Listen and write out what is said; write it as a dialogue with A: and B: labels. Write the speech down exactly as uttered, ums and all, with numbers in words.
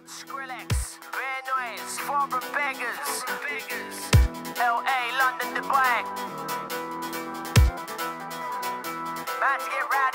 A: Skrillex, Rare Noise, Foreign Beggars, L A, London, Dubai. About to get right.